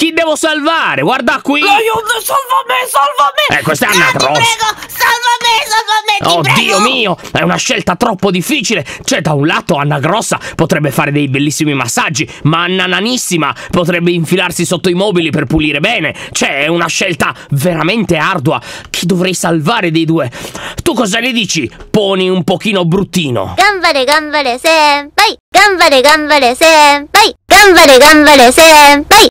Chi devo salvare? Guarda qui! Aiuto, salva me, salva me! Questa è Anna Ti Grossa. prego, salva me, ti Oddio prego! mio, è una scelta troppo difficile. Cioè, da un lato Anna Grossa potrebbe fare dei bellissimi massaggi, ma Anna Nanissima potrebbe infilarsi sotto i mobili per pulire bene. Cioè, è una scelta veramente ardua. Chi dovrei salvare dei due? Tu cosa ne dici? Poni un pochino bruttino. 頑張れ頑張れ先輩頑張れ頑張れ先輩頑張れ頑張れ先輩